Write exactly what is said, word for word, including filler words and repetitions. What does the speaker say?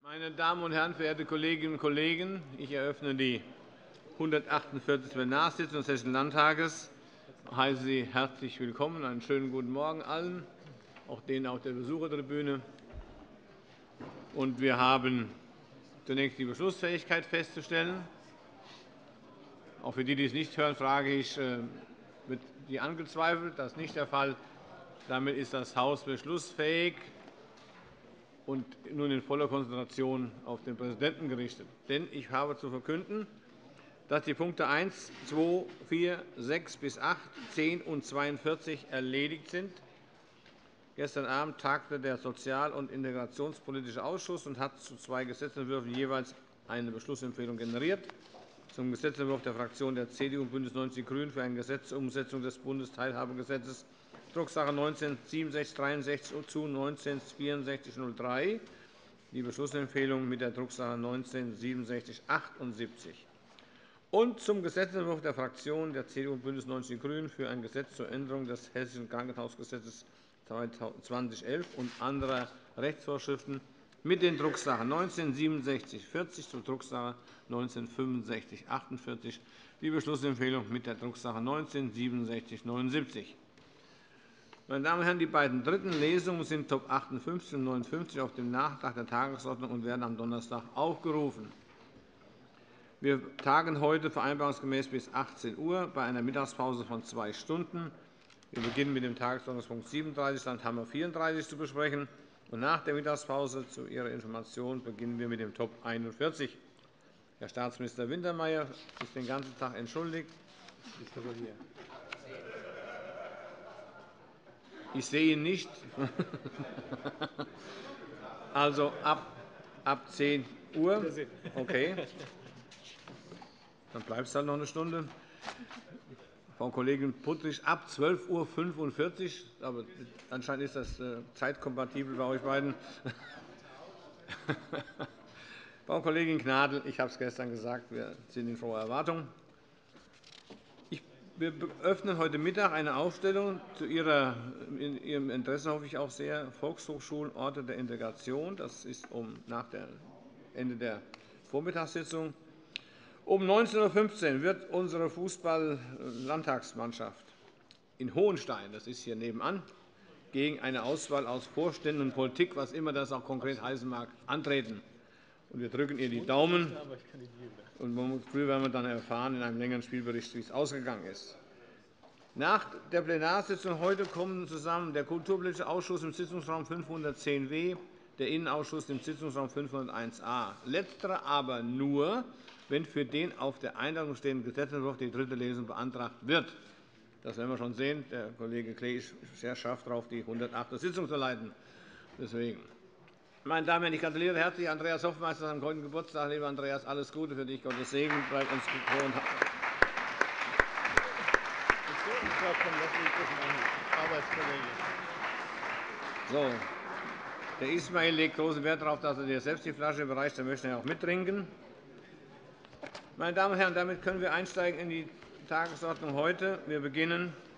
Meine Damen und Herren, verehrte Kolleginnen und Kollegen! Ich eröffne die hundertachtundvierzigste Plenarsitzung des Hessischen Landtages. Ich heiße Sie herzlich willkommen. Einen schönen guten Morgen allen, auch denen auf der Besuchertribüne. Und wir haben zunächst die Beschlussfähigkeit festzustellen. Auch für die, die es nicht hören, frage ich, wird die angezweifelt? Das ist nicht der Fall. Damit ist das Haus beschlussfähig und nun in voller Konzentration auf den Präsidenten gerichtet. Denn ich habe zu verkünden, dass die Punkte eins, zwei, vier, sechs bis acht, zehn und zweiundvierzig erledigt sind. Gestern Abend tagte der Sozial- und Integrationspolitische Ausschuss und hat zu zwei Gesetzentwürfen jeweils eine Beschlussempfehlung generiert. Zum Gesetzentwurf der Fraktionen der C D U und BÜNDNIS neunzig die GRÜNEN für ein Gesetz zur Umsetzung des Bundesteilhabegesetzes, Drucksache neunzehn siebenundsechzig dreiundsechzig zu neunzehn vierundsechzig null drei, die Beschlussempfehlung mit der Drucksache neunzehn siebenundsechzig achtundsiebzig. Und zum Gesetzentwurf der Fraktionen der C D U und BÜNDNIS neunzig die GRÜNEN für ein Gesetz zur Änderung des Hessischen Krankenhausgesetzes zweitausendelf und anderer Rechtsvorschriften mit den Drucksachen neunzehn siebenundsechzig vierzig zur Drucksache neunzehn fünfundsechzig achtundvierzig, die Beschlussempfehlung mit der Drucksache neunzehn siebenundsechzig neunundsiebzig. Meine Damen und Herren, die beiden dritten Lesungen sind Top achtundfünfzig und neunundfünfzig auf dem Nachtrag der Tagesordnung und werden am Donnerstag aufgerufen. Wir tagen heute vereinbarungsgemäß bis achtzehn Uhr bei einer Mittagspause von zwei Stunden. Wir beginnen mit dem Tagesordnungspunkt siebenunddreißig, dann haben wir vierunddreißig zu besprechen. Und nach der Mittagspause, zu Ihrer Information, beginnen wir mit dem Top einundvierzig. Herr Staatsminister Wintermeyer ist den ganzen Tag entschuldigt. Ist aber hier. Ich sehe ihn nicht. Also ab, ab zehn Uhr. Okay. Dann bleibt es halt noch eine Stunde. Frau Kollegin Puttrich, ab zwölf Uhr fünfundvierzig. Aber anscheinend ist das zeitkompatibel bei euch beiden. Frau Kollegin Gnadl, ich habe es gestern gesagt, wir sind in froher Erwartung. Wir öffnen heute Mittag eine Ausstellung zu Ihrer, in Ihrem Interesse hoffe ich auch sehr, Volkshochschulen Orte der Integration. Das ist um nach dem Ende der Vormittagssitzung. Um neunzehn Uhr fünfzehn wird unsere Fußball-Landtagsmannschaft in Hohenstein, das ist hier nebenan, gegen eine Auswahl aus Vorständen und Politik, was immer das auch konkret heißen mag, antreten. Und wir drücken ihr die Daumen. Und morgen früh werden wir dann erfahren in einem längeren Spielbericht, wie es ausgegangen ist. Nach der Plenarsitzung heute kommen zusammen der Kulturpolitische Ausschuss im Sitzungsraum fünfhundertzehn w, der Innenausschuss im Sitzungsraum fünfhunderteins a. Letzterer aber nur, wenn für den auf der Einladung stehenden Gesetzentwurf die dritte Lesung beantragt wird. Das werden wir schon sehen. Der Kollege Klee ist sehr scharf darauf, die hundertachte Sitzung zu leiten. Deswegen. Meine Damen und Herren, ich gratuliere herzlich Andreas Hoffmeister am heutigen Geburtstag. Lieber Andreas, alles Gute für dich, Gottes Segen. Bleib uns gewogen. So. Der Ismail legt großen Wert darauf, dass er dir selbst die Flasche überreicht. Er möchte ja auch mittrinken. Meine Damen und Herren, damit können wir einsteigen in die Tagesordnung heute. Wir beginnen